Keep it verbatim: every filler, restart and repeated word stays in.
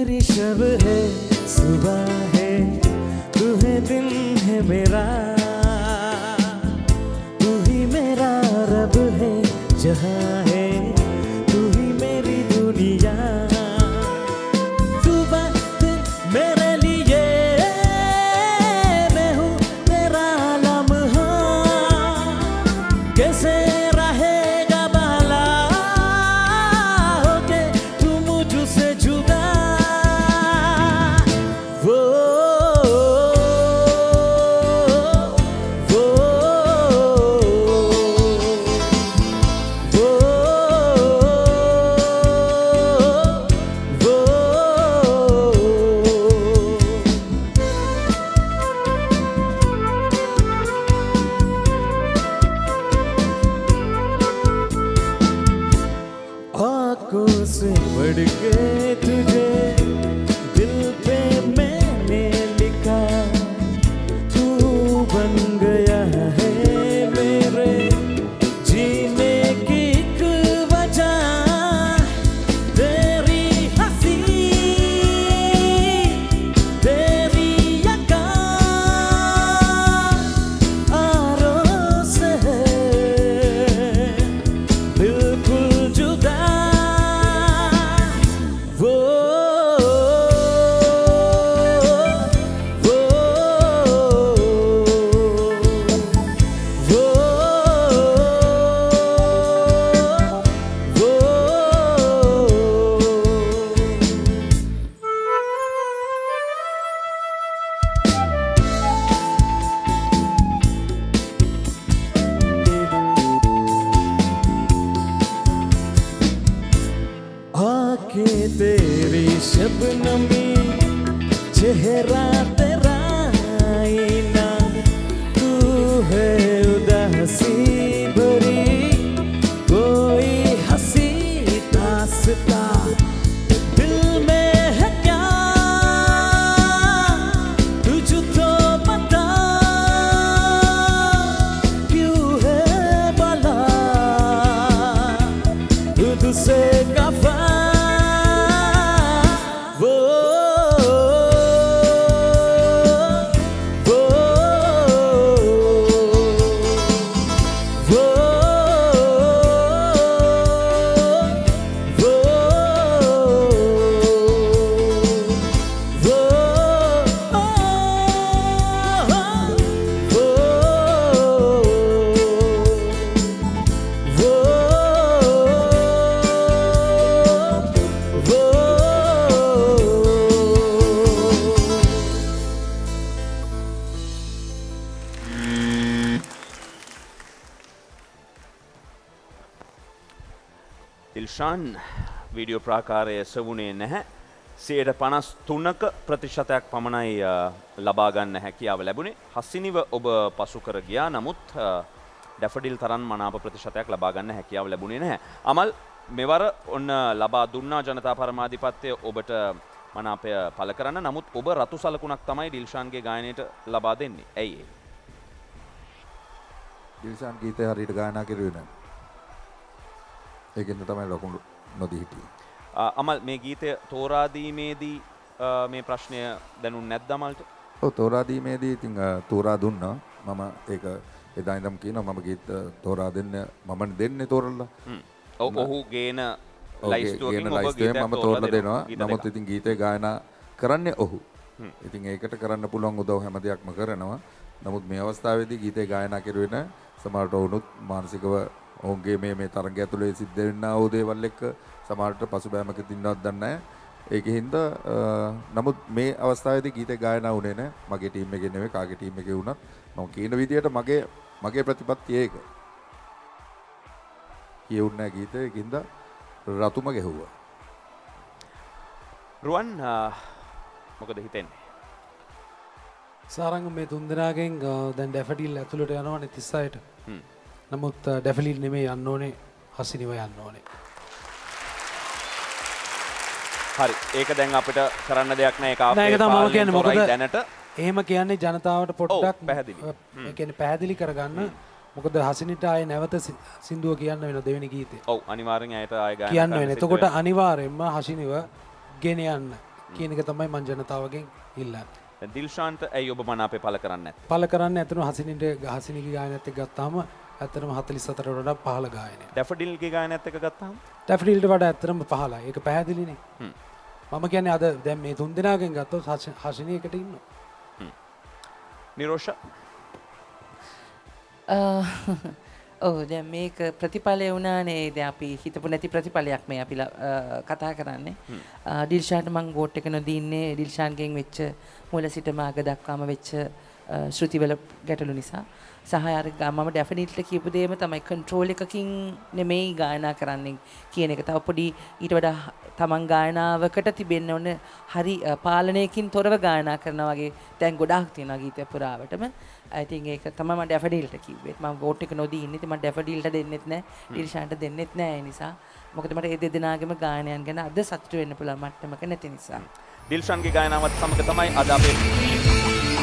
तेरी शब है सुबह है तू है दिन है मेरा तू ही मेरा रब है जहाँ है तू ही मेरी दुनिया सुबह दिन मेरे लिए मैं हूँ तेरा लम्हा कैसे रहेगा बाला होके तू मुझसे जुदा वो वो आँखों से बढ़ के तुझे दिल पे मैंने लिखा तू बन गया है मेरे जीने की एक वजह तेरी हंसी तेरी अदा आरों से बिल्कुल जुदा वो वो वो आँखें तेरी शबनमी चेहरा तेरा आईना तू है उदासी भरी कोई हंसी दास्ता दिल में है क्या तुझ तो बता क्यों है भला तुझसे कफा वो वो वो वो දිල්ෂාන් වීඩියෝ ප්‍රාකාරය සවුනේ නැහැ සියයට පනස් තුනක ප්‍රතිශතයක් පමණයි ලබා ගන්න හැකියාව ලැබුණේ හසිනිව ඔබ පසු කර ගියා නමුත් ඩැෆඩිල් තරම් මනාප ප්‍රතිශතයක් ලබා ගන්න හැකියාව ලැබුණේ නැහැ අමල් මෙවර ඔන්න ලබා දුන්නා ජනතා පරමාධිපත්‍ය ඔබට මනාපය පළ කරන්න නමුත් ඔබ රතු සලකුණක් තමයි දිල්ෂාන්ගේ ගායනයට ලබා දෙන්නේ ඇයි ඒ දිල්ෂාන් ගීතය හරියට ගායනා කරුවේ නැහැ ඒකෙන් තමයි ලකුණු නොදී හිටියේ. අමල් මේ ගීතය තෝරා දීමේදී මේ ප්‍රශ්නය දැනුන්නේ නැද්ද අමල්ට? ඔව් තෝරා දීමේදී ඉතින් තෝරා දුන්නා. මම ඒක එදා ඉඳන් කියනවා මම ගීත තෝරා දෙන්න මම දෙන්නේ තෝරලා. හ්ම්. ඔව් ඔහු ගේන ලයිස්තුවකින් ඔබ ගීතයක් මම තෝරලා දෙනවා. නමුත් ඉතින් ගීතේ ගායනා කරන්නේ ඔහු. ඉතින් ඒකට කරන්න පුළුවන් උදව් හැම දෙයක්ම කරනවා. නමුත් මේ අවස්ථාවේදී ගීතේ ගායනා කරුවේ නැහැ. සමහරට වුණොත් මානසිකව ඔවුන්ගේ මේ මේ තරඟය ඇතුලේ සිද්ධ වෙන්නා වූ දේවල් එක්ක සමහරට පසුබෑමක තින්නවත් දන්නේ නැහැ. ඒකින්ද නමුත් මේ අවස්ථාවේදී ගීත ගායනා වුණේ නැහැ. මගේ ටීම් එකේ නෙවෙයි කාගේ ටීම් එකේ වුණත් මම කියන විදියට මගේ මගේ ප්‍රතිපත්තිය ඒක. කියුන්නේ නැහැ ගීතේ ඒකින්ද රතුම ගැහුවා. රුවන් මොකද හිතෙන්නේ? සාරංග මේ තුන්දෙනාගෙන් දැන් ඩැෆඩිල් ඇතුළට යනවනේ තිස් හයට. හ්ම්. නමුත් ඩැෆඩිල් නෙමෙයි යන්න ඕනේ හසිනිව යන්න ඕනේ. හරි ඒක දැන් අපිට කරන්න දෙයක් නැහැ ඒක අපේ පාලනය කියන්නේ මොකද දැනට එහෙම කියන්නේ ජනතාවට පොඩ්ඩක් පැහැදිලි. ඒ කියන්නේ පැහැදිලි කරගන්න මොකද හසිනිට ආයේ නැවත සින්දුව කියන්න වෙන දෙවෙනි ගීතේ. ඔව් අනිවාර්යෙන් ඇයට ආයෙ ගායනා කියන්න වෙන. එතකොට අනිවාර්යෙන්ම හසිනිව ගෙන යන්න කියන එක තමයි මං ජනතාවගෙන් ඉල්ලන්නේ. දැන් දිල්ෂාන්ට ඇයි ඔබ මනාපේ පළ කරන්නේ නැත්තේ? පළ කරන්නේ ඇත්තටම හසිනිට හසිනිගේ ගායනයත් එක්ක ගත්තාම ඇත්තටම හතළිස් හතරට වඩා පහළ ගායනය. ඩැෆඩිල්ගේ ගායනයත් එක්ක ගත්තාම ඩැෆඩිල්ට වඩා ඇත්තටම පහළයි. ඒක පැහැදිලිනේ. මම කියන්නේ අද දැන් මේ තුන් දෙනාගෙන් ගත්තොත් හසිනි එකට ඉන්නවා. නිරෝෂා ඔව් දැන් මේක ප්‍රතිඵලය වුණානේ. දැන් අපි හිතපු නැති ප්‍රතිඵලයක් මේ අපි කතා කරන්නේ. ඩිල්ෂාන්ට මම වෝට් එක නොදීන්නේ ඩිල්ෂාන්ගෙන් වෙච්ච මුල සිටම අග දක්වාම වෙච්ච ශ්‍රුතිවල ගැටලු නිසා. සහ අර මම ඩෙෆිනිට්ලි කියපු දෙයම තමයි කන්ට්‍රෝල් එකකින් නෙමෙයි ගායනා කරන්නේ කියන එක. තව පොඩි ඊට වඩා තමන් ගායනාවකට තිබෙන්න ඕන හරි පාලනයකින් තොරව ගායනා කරනවා වගේ දැන් ගොඩාක් තියෙනවා ගීතය පුරාවටම. I think ඒක තමයි මම ඩැෆඩිල්ට කිව්වේ. මම වෝට් එක නොදී ඉන්නේ. ඉතින් මම ඩැෆඩිල්ට දෙන්නෙත් නැහැ. ඩිල්ෂාන්ට දෙන්නෙත් නැහැ. ඒ නිසා මොකද මට ඒ දෙදෙනාගේම ගායනයන් ගැන අද සතුටු වෙන්න පුළුවන් මට්ටමක නැති නිසා. දිල්ෂාන්ගේ ගායනාවත් සමග තමයි අද අපේ